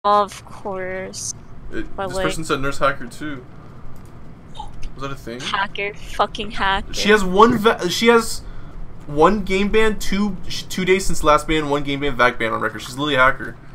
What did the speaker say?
Of course. This person said nurse hacker too. Was that a thing? Hacker, fucking hacker. She has one game ban, two days since last ban, one game ban, vac ban on record. She's literally a hacker.